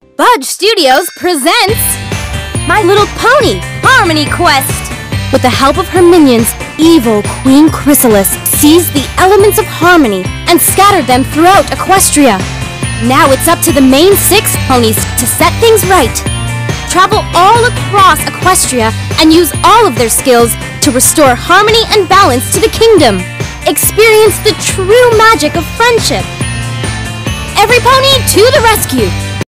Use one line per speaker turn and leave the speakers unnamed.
Budge Studios presents My Little Pony Harmony Quest! With the help of her minions, evil Queen Chrysalis seized the elements of harmony and scattered them throughout Equestria. Now it's up to the main 6 ponies to set things right. Travel all across Equestria and use all of their skills to restore harmony and balance to the kingdom. Experience the true magic of friendship. Every pony to the rescue!